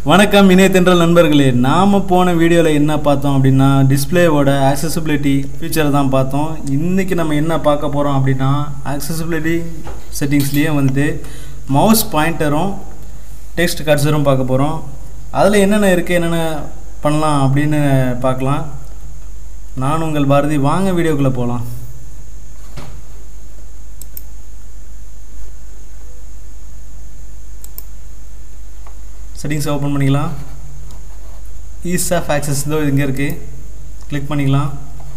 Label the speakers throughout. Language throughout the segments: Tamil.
Speaker 1: வணக்கம் இணையத்தென்றல் நண்பர்களே. நாம் போன வீடியோவில் என்ன பார்த்தோம் அப்படின்னா டிஸ்பிளேவோட ஆக்சசிபிலிட்டி ஃபீச்சரை தான் பார்த்தோம். இன்றைக்கி நம்ம என்ன பார்க்க போகிறோம் அப்படின்னா ஆக்சசிபிலிட்டி செட்டிங்ஸ்லேயே வந்துட்டு மவுஸ் பாயிண்டரும் டெக்ஸ்ட் கர்சரும் பார்க்க போகிறோம். அதில் என்னென்ன இருக்குது, என்னென்ன பண்ணலாம் அப்படின்னு பார்க்கலாம். நான் உங்கள் பாரதி. வாங்க வீடியோக்குள்ளே போகலாம். செட்டிங்ஸ் ஓப்பன் பண்ணிக்கலாம். ஈஸ் ஆஃப் ஆக்சஸ் இதோ இங்கே இருக்குது, கிளிக் பண்ணிக்கலாம்.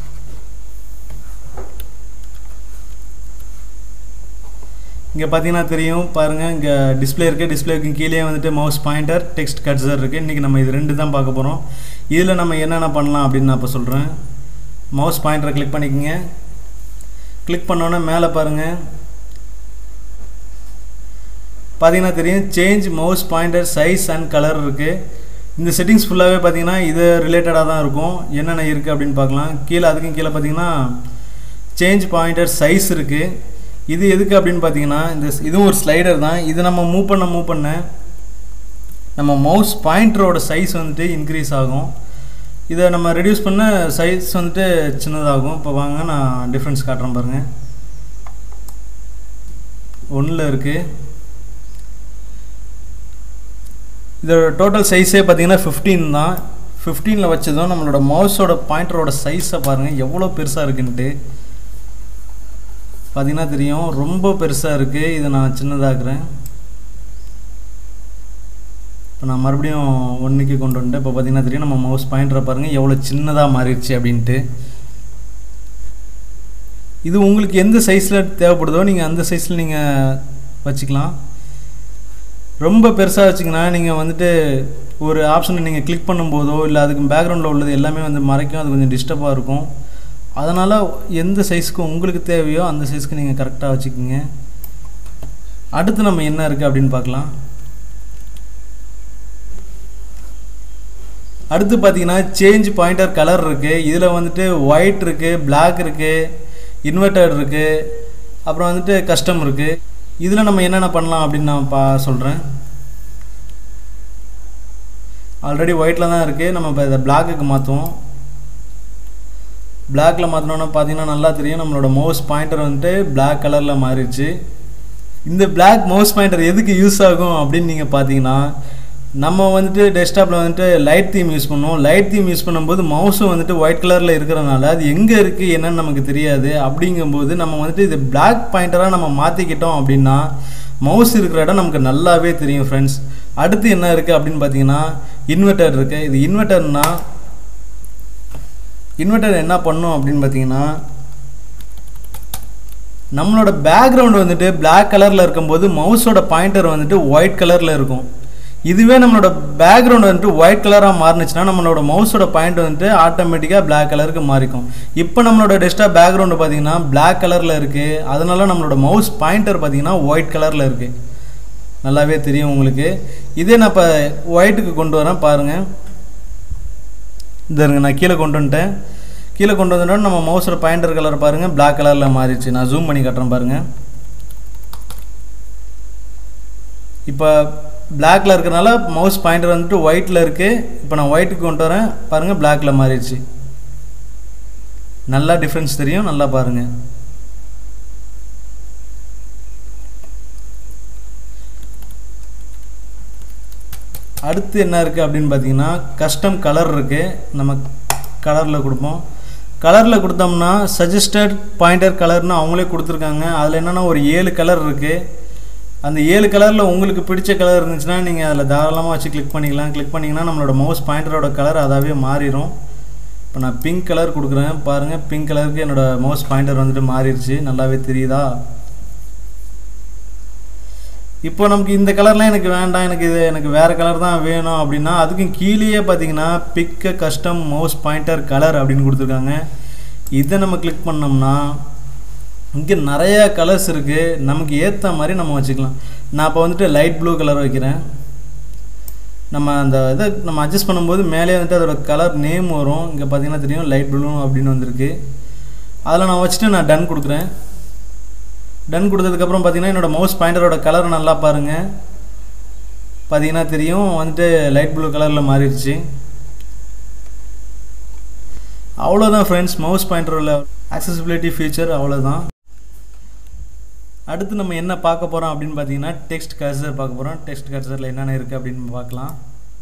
Speaker 1: இங்கே பார்த்தீங்கன்னா தெரியும் பாருங்கள், இங்கே டிஸ்பிளே இருக்குது. டிஸ்பிளேக்கு கீழே வந்துட்டு மவுஸ் பாயிண்டர் டெக்ஸ்ட் கர்சர் இருக்குது. இன்றைக்கி நம்ம இது ரெண்டு தான் பார்க்க போகிறோம். இதில் நம்ம என்னென்ன பண்ணலாம் அப்படின்னு நான் இப்போ சொல்கிறேன். மவுஸ் பாயிண்டரை கிளிக் பண்ணிக்கோங்க. கிளிக் பண்ணோன்னே மேலே பாருங்கள் பார்த்தீங்கன்னா தெரியும் change mouse pointer size and colour இருக்குது. இந்த செட்டிங்ஸ் ஃபுல்லாகவே பார்த்தீங்கன்னா இது ரிலேட்டடாக தான் இருக்கும். என்னென்ன இருக்குது அப்படின்னு பார்க்கலாம். கீழே அதுக்கும் கீழே பார்த்தீங்கன்னா சேஞ்ச் பாயிண்டர் சைஸ் இருக்குது. இது எதுக்கு அப்படின்னு பார்த்தீங்கன்னா இதுவும் ஒரு ஸ்லைடர் தான். இது நம்ம மூவ் பண்ண நம்ம மவுஸ் பாயிண்டரோட சைஸ் வந்துட்டு இன்க்ரீஸ் ஆகும். இதை நம்ம ரெடியூஸ் பண்ண சைஸ் வந்துட்டு சின்னதாகும். இப்போ வாங்க நான் டிஃப்ரென்ஸ் காட்டுறேன் பாருங்கள். 1ல் இருக்குது. இதோட டோட்டல் சைஸே பார்த்தீங்கன்னா 15 தான். 15ல் வச்சதும் நம்மளோட மவுஸோட பாயிண்டரோட சைஸை பாருங்கள் எவ்வளோ பெருசாக இருக்குன்ட்டு பார்த்தீங்கன்னா தெரியும். ரொம்ப பெருசாக இருக்குது. இதை நான் சின்னதாக்குறேன். இப்போ நான் மறுபடியும் 1க்கு கொண்டு வந்துட்டேன். இப்போ பார்த்தீங்கன்னா தெரியும் நம்ம மவுஸ் பாயிண்டரை பாருங்கள் எவ்வளோ சின்னதாக மாறிடுச்சு அப்படின்ட்டு. இது உங்களுக்கு எந்த சைஸில் தேவைப்படுதோ நீங்கள் அந்த சைஸில் நீங்கள் வச்சுக்கலாம். ரொம்ப பெருசாக வச்சிங்கன்னா நீங்கள் வந்துட்டு ஒரு ஆப்ஷனை நீங்கள் கிளிக் பண்ணும்போதோ இல்லை அதுக்கு பேக்ரவுண்டில் உள்ளது எல்லாமே வந்து மறைக்கும். அது கொஞ்சம் டிஸ்டர்பாக இருக்கும். அதனால் எந்த சைஸ்க்கு உங்களுக்கு தேவையோ அந்த சைஸ்க்கு நீங்கள் கரெக்டாக வச்சுக்கோங்க. அடுத்து நம்ம என்ன இருக்குது அப்படின்னு பார்க்கலாம். அடுத்து பார்த்தீங்கன்னா சேஞ்ச் பாயிண்டர் கலர் இருக்குது. இதில் வந்துட்டு ஒயிட் இருக்குது, பிளாக் இருக்குது, இன்வெர்டர் இருக்குது, அப்புறம் வந்துட்டு கஸ்டம் இருக்குது. இதில் நம்ம என்னென்ன பண்ணலாம் அப்படின்னு நான் சொல்கிறேன். ஆல்ரெடி ஒயிட்டில் தான் இருக்குது. நம்ம இப்போ இதை பிளாக்குக்கு மாற்றுவோம். பிளாக்கில் மாற்றினோன்னா பார்த்தீங்கன்னா நல்லா தெரியும் நம்மளோட மவுஸ் பாயிண்டர் வந்துட்டு பிளாக் கலரில் மாறிடுச்சு. இந்த பிளாக் மவுஸ் பாயிண்டர் எதுக்கு யூஸ் ஆகும் அப்படின்னு நீங்கள் பார்த்தீங்கன்னா, நம்ம வந்துட்டு டெஸ்க்டாப்பில் வந்துட்டு லைட் தீம் யூஸ் பண்ணுவோம். லைட் தீம் யூஸ் பண்ணும்போது மவுஸும் வந்துட்டு ஒயிட் கலரில் இருக்கிறனால அது எங்கே இருக்குது என்னன்னு நமக்கு தெரியாது. அப்படிங்கும்போது நம்ம வந்துட்டு இது பிளாக் பாயிண்டராக நம்ம மாற்றிக்கிட்டோம் அப்படின்னா மவுஸ் இருக்கிற இடம் நமக்கு நல்லாவே தெரியும் ஃப்ரெண்ட்ஸ். அடுத்து என்ன இருக்குது அப்படின்னு பார்த்தீங்கன்னா இன்வெர்டர் இருக்குது. இது இன்வெர்டர் என்ன பண்ணும் அப்படின்னு பார்த்தீங்கன்னா, நம்மளோட பேக்ரவுண்ட் வந்துட்டு பிளாக் கலரில் இருக்கும்போது மவுஸோட பாயிண்டர் வந்துட்டு ஒயிட் கலரில் இருக்கும். இதுவே நம்மளோட பேக்ரவுண்ட் வந்துட்டு ஒயிட் கலராக மாறினுச்சுன்னா நம்மளோட மவுஸோட பாயிண்ட் வந்துட்டு ஆட்டோமேட்டிக்காக பிளாக் கலருக்கு மாறிக்கும். இப்போ நம்மளோட டெஸ்க்டாப் பேக்ரவுண்டு பார்த்தீங்கன்னா பிளாக் கலரில் இருக்குது. அதனால நம்மளோட மவுஸ் பாயிண்டர் பார்த்தீங்கன்னா ஒயிட் கலரில் இருக்குது. நல்லாவே தெரியும் உங்களுக்கு. இதே நான் இப்போ ஒயிட்டுக்கு கொண்டு வரேன் பாருங்கள். இதருங்க நான் கீழே கொண்டு வந்துட்டேன். கீழே கொண்டு வந்துட்டோம் நம்ம மவுஸோட பாயிண்டர் கலர் பாருங்கள் பிளாக் கலரில் மாறிடுச்சு. நான் ஜூம் பண்ணி காட்டுறேன் பாருங்கள். இப்போ பிளாக்ல இருக்கிறனால மவுஸ் பாயிண்டர் வந்துட்டு ஒயிட்டில் இருக்குது. இப்போ நான் ஒயிட்டுக்கு கொண்டு வரேன் பாருங்கள் பிளாக்ல மாறிடுச்சு. நல்லா டிஃப்ரென்ஸ் தெரியும். நல்லா பாருங்கள். அடுத்து என்ன இருக்குது அப்படின்னு பார்த்தீங்கன்னா கஸ்டம் கலர் இருக்குது. நம்ம கலரில் கொடுப்போம். கலரில் கொடுத்தோம்னா சஜஸ்டட் பாயிண்டர் கலர்னு அவங்களே கொடுத்துருக்காங்க. அதில் என்னென்னா ஒரு 7 கலர் இருக்குது. அந்த 7 கலரில் உங்களுக்கு பிடிச்ச கலர் இருந்துச்சுன்னா நீங்கள் அதில் தாராளமாக வச்சு கிளிக் பண்ணிக்கலாம். கிளிக் பண்ணிங்கன்னா நம்மளோட மவுஸ் பாயிண்டரோட கலர் அதாவே மாறிடும். இப்போ நான் பிங்க் கலர் கொடுக்குறேன் பாருங்கள். பிங்க் கலருக்கு என்னோடய மவுஸ் பாயிண்டர் வந்துட்டு மாறிடுச்சு. நல்லாவே தெரியுதா? இப்போ நமக்கு இந்த கலர்லாம் எனக்கு வேண்டாம், எனக்கு வேறு கலர் தான் வேணும் அப்படின்னா அதுக்கும் கீழேயே பார்த்தீங்கன்னா pick custom mouse pointer colour அப்படின்னு கொடுத்துருக்காங்க. இதை நம்ம கிளிக் பண்ணோம்னா இங்கே நிறையா கலர்ஸ் இருக்குது. நமக்கு ஏற்ற மாதிரி நம்ம வச்சுக்கலாம். நான் இப்போ வந்துட்டு லைட் ப்ளூ கலர் வைக்கிறேன். நம்ம அந்த இதை நம்ம அட்ஜஸ்ட் பண்ணும்போது மேலே வந்துட்டு அதோட கலர் நேம் வரும். இங்கே பார்த்தீங்கன்னா தெரியும் லைட் ப்ளூ அப்படின்னு வந்திருக்கு. அதில் நான் வச்சுட்டு நான் டன் கொடுக்குறேன். டன் கொடுத்ததுக்கப்புறம் பார்த்தீங்கன்னா என்னோடய மவுஸ் பாயிண்டரோட கலர் நல்லா பாருங்கள். பார்த்தீங்கன்னா தெரியும் வந்துட்டு லைட் ப்ளூ கலரில் மாறிடுச்சு. அவ்வளோதான் ஃப்ரெண்ட்ஸ், மவுஸ் பாயிண்டரோட ஆக்சசிபிலிட்டி ஃபீச்சர் அவ்வளோதான். அடுத்து நம்ம என்ன பார்க்க போகிறோம் அப்படின்னு பார்த்தீங்கன்னா டெக்ஸ்ட் கர்சர் பார்க்க போகிறோம். டெக்ஸ்ட் கர்சரில் என்னென்ன இருக்குது அப்படின்னு பார்க்கலாம்.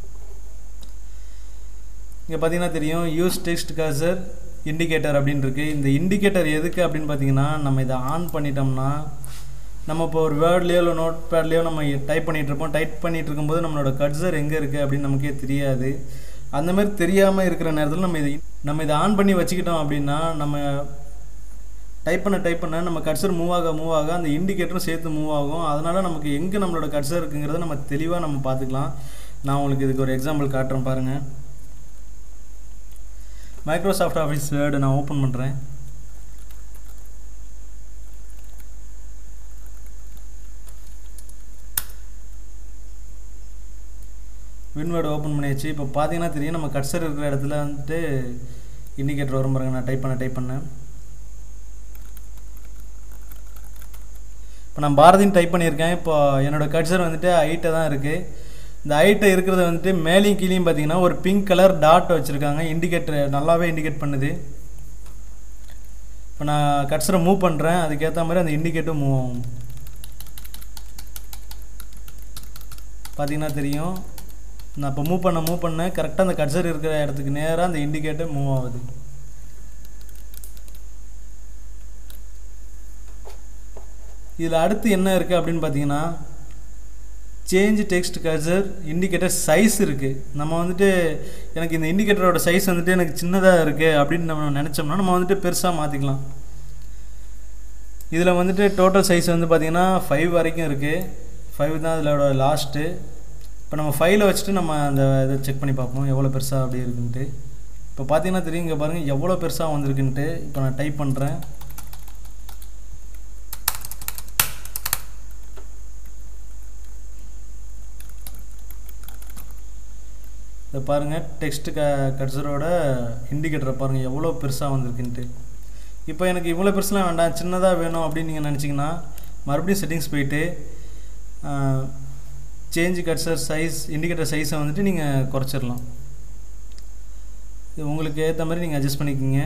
Speaker 1: இங்கே பார்த்தீங்கன்னா தெரியும் யூஸ் டெக்ஸ்ட் கர்சர் இண்டிகேட்டர் அப்படின்னு இருக்குது. இந்த இண்டிகேட்டர் எதுக்கு அப்படின்னு பார்த்தீங்கன்னா, நம்ம இதை ஆன் பண்ணிட்டோம்னா நம்ம இப்போ ஒரு வேர்ட்லேயோ இல்லை நோட் பேட்லேயோ நம்ம டைப் பண்ணிகிட்ருப்போம். டைப் பண்ணிகிட்டு இருக்கும்போது நம்மளோட கர்சர் எங்கே இருக்குது அப்படின்னு நமக்கே தெரியாது. அந்த மாதிரி தெரியாமல் இருக்கிற நேரத்தில் நம்ம இதை ஆன் பண்ணி வச்சுக்கிட்டோம் அப்படின்னா நம்ம டைப் பண்ண நம்ம கர்சர் மூவ் ஆக அந்த இண்டிகேட்டரும் சேர்த்து மூவ் ஆகும். அதனால் நமக்கு எங்கே நம்மளோட கர்சர் இருக்குங்கிறத நம்ம தெளிவாக நம்ம பார்த்துக்கலாம். நான் உங்களுக்கு இதுக்கு ஒரு எக்ஸாம்பிள் காட்டுறேன் பாருங்கள். மைக்ரோசாஃப்ட் ஆஃபீஸ் வேர்டு நான் ஓப்பன் பண்ணுறேன். வின்வேர்டு ஓப்பன் பண்ணியாச்சு. இப்போ பார்த்தீங்கன்னா தெரியும் நம்ம கர்சர் இருக்கிற இடத்துல வந்துட்டு இண்டிகேட்டர் வரும் பாருங்க. நான் டைப் பண்ணேன். இப்போ நான் பாரதின்னு டைப் பண்ணியிருக்கேன். இப்போ என்னோடய கர்சர் வந்துட்டு ஐட்டை தான் இருக்குது. இந்த ஐட்டை இருக்கிறது வந்துட்டு மேலேயும் கீழேயும் பார்த்தீங்கன்னா ஒரு பிங்க் கலர் டாட் வச்சுருக்காங்க. இண்டிகேட்டர் நல்லாவே இண்டிகேட் பண்ணுது. இப்போ நான் கர்சரை மூவ் பண்ணுறேன், அதுக்கேற்ற மாதிரி அந்த இண்டிகேட்டும் மூவ் ஆகும். பார்த்தீங்கன்னா தெரியும் நான் இப்போ மூவ் பண்ணேன் கரெக்டாக அந்த கர்சர் இருக்கிற இடத்துக்கு நேராக அந்த இண்டிகேட்டர் மூவ் ஆகுது. இதில் அடுத்து என்ன இருக்குது அப்படின்னு பார்த்தீங்கன்னா change text cursor indicator size இருக்குது. நம்ம வந்துட்டு எனக்கு இந்த இண்டிகேட்டரோட சைஸ் வந்துட்டு எனக்கு சின்னதாக இருக்குது அப்படின்னு நம்ம நினச்சோம்னா நம்ம வந்துட்டு பெருசாக மாற்றிக்கலாம். இதில் வந்துட்டு டோட்டல் சைஸ் வந்து பார்த்திங்கன்னா 5 வரைக்கும் இருக்குது. 5 தான் இதோட லாஸ்ட்டு. இப்போ நம்ம 5ல் வச்சுட்டு நம்ம அந்த இதை செக் பண்ணி பார்ப்போம் எவ்வளோ பெருசாக அப்படி இருக்குன்ட்டு. இப்போ பார்த்தீங்கன்னா தெரியும் இங்கே பாருங்கள் எவ்வளோ பெருசாக வந்திருக்குன்ட்டு. இப்போ நான் டைப் பண்ணுறேன். இதை பாருங்கள் டெக்ஸ்ட் கர்சரோட இண்டிகேட்டரை பாருங்கள் எவ்வளோ பெருசாக வந்திருக்குன்ட்டு. இப்போ எனக்கு இவ்வளோ பெருசுலாம் வேண்டாம், சின்னதாக வேணும் அப்படின்னு நீங்கள் நினச்சிங்கன்னா மறுபடியும் செட்டிங்ஸ் போயிட்டு சேஞ்ச் கர்சர் சைஸ் இண்டிகேட்டர் சைஸை வந்துட்டு நீங்கள் குறைச்சிடலாம். இது உங்களுக்கு ஏற்ற மாதிரி நீங்கள் அட்ஜஸ்ட் பண்ணிக்கோங்க.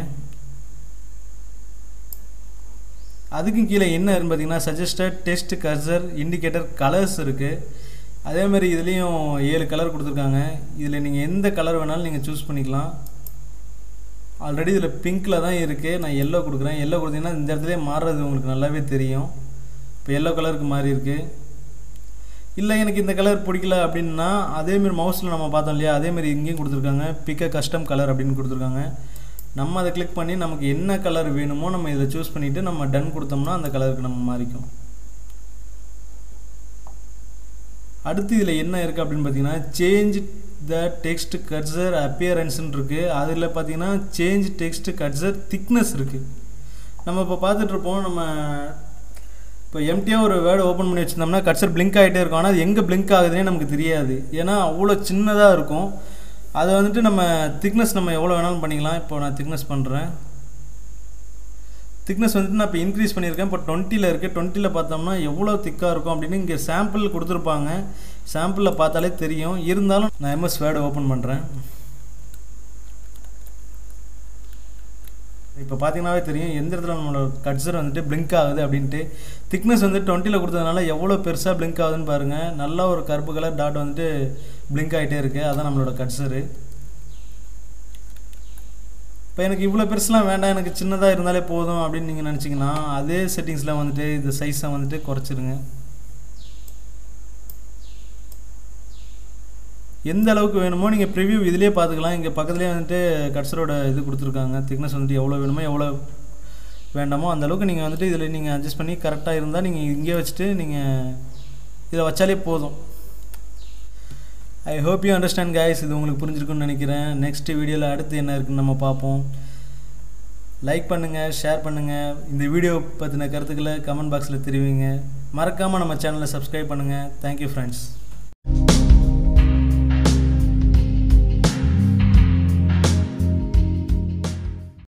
Speaker 1: அதுக்கும் கீழே என்ன இருக்குன்னு பார்த்தீங்கன்னா suggested text cursor indicator colours இருக்குது. அதேமாதிரி இதுலேயும் 7 கலர் கொடுத்துருக்காங்க. இதில் நீங்கள் எந்த கலர் வேணாலும் நீங்கள் சூஸ் பண்ணிக்கலாம். ஆல்ரெடி இதில் பிங்க்கில் தான் இருக்குது. நான் எல்லோ கொடுக்குறேன். எல்லோ கொடுத்தீங்கன்னா இந்த இடத்துல மாறுறது உங்களுக்கு நல்லாவே தெரியும். இப்போ எல்லோ கலருக்கு மாறி இருக்குது. இல்லை எனக்கு இந்த கலர் பிடிக்கல அப்படின்னா அதேமாரி மவுஸில் நம்ம பார்த்தோம் இல்லையா, அதேமாரி இங்கேயும் கொடுத்துருக்காங்க பிக்க கஸ்டம் கலர் அப்படின்னு கொடுத்துருக்காங்க. நம்ம அதை கிளிக் பண்ணி நமக்கு என்ன கலர் வேணுமோ நம்ம இதை சூஸ் பண்ணிவிட்டு நம்ம டன் கொடுத்தோம்னா அந்த கலருக்கு நம்ம மாறிக்கும். அடுத்து இதில் என்ன இருக்குது அப்படின்னு பார்த்தீங்கன்னா சேஞ்ச் த டெக்ஸ்ட் கர்சர் அப்பியரன்ஸ்ன்னு இருக்குது. அதில் பார்த்தீங்கன்னா சேஞ்ச் டெக்ஸ்ட் கர்சர் திக்னஸ் இருக்குது. நம்ம இப்போ பார்த்துட்ருப்போம், நம்ம இப்போ எம்டியாக ஒரு வேர்டு ஓப்பன் பண்ணி வச்சுருந்தோம்னா கர்சர் பிளிங்க் ஆகிட்டே இருக்கும். ஆனால் அது எங்கே பிளிங்க் ஆகுதுன்னே நமக்கு தெரியாது. ஏன்னா அவ்வளோ சின்னதாக இருக்கும். அதை வந்துட்டு நம்ம திக்னஸ் நம்ம எவ்வளோ வேணாலும் பண்ணிக்கலாம். இப்போ நான் திக்னஸ் பண்ணுறேன். திக்னஸ் வந்துட்டு நான் இப்போ இன்க்ரீஸ் பண்ணியிருக்கேன். இப்போ 20ல் இருக்குது. 20ல் பார்த்தோம்னா எவ்வளோ திக்காக இருக்கும் அப்படின்னு இங்கே சாம்பிள் கொடுத்துருப்பாங்க. சாம்பிளில் பார்த்தாலே தெரியும். இருந்தாலும் நான் எம்எஸ் வேர்டு ஓப்பன் பண்ணுறேன். இப்போ பார்த்தீங்கன்னாவே தெரியும் எந்த இடத்துல நம்மளோட கர்சர் வந்துட்டு பிளிங்க் ஆகுது அப்படின்ட்டு. திக்னஸ் வந்து 20ல் கொடுத்ததுனால எவ்வளோ பெருசாக பிளிங்க் ஆகுதுன்னு பாருங்கள். நல்லா ஒரு கருப்பு கலர் டாட் வந்துட்டு பிளிங்க் ஆகிட்டே இருக்குது. அதுதான் நம்மளோட கர்சரு. இப்போ எனக்கு இவ்வளோ பெருசுலாம் வேண்டாம், எனக்கு சின்னதாக இருந்தாலே போதும் அப்படின்னு நீங்கள் நினச்சிங்கன்னா அதே செட்டிங்ஸில் வந்துட்டு இந்த சைஸை வந்துட்டு குறைச்சிருங்க. எந்த அளவுக்கு வேணுமோ நீங்கள் ப்ரிவ்யூ இதிலே பார்த்துக்கலாம். இங்கே பக்கத்துலேயே வந்துட்டு கர்சரோட இது கொடுத்துருக்காங்க. திக்னஸ் வந்துட்டு எவ்வளோ வேணுமோ எவ்வளோ வேண்டாமோ அந்த அளவுக்கு நீங்கள் வந்துட்டு இதில் நீங்கள் அட்ஜஸ்ட் பண்ணி கரெக்டாக இருந்தால் நீங்கள் இங்கே வச்சுட்டு நீங்கள் இதில் வச்சாலே போதும். I hope you understand guys. இது உங்களுக்கு புரிஞ்சிருக்குன்னு நினைக்கிறேன். நெக்ஸ்ட் வீடியோவில் அடுத்து என்ன இருக்குன்னு நம்ம பார்ப்போம். லைக் பண்ணுங்கள், ஷேர் பண்ணுங்கள். இந்த வீடியோ பற்றின கருத்துக்களை கமெண்ட் பாக்ஸில் தெரிவிங்க. மறக்காமல் நம்ம சேனலை சப்ஸ்கிரைப் பண்ணுங்கள். Thank you friends.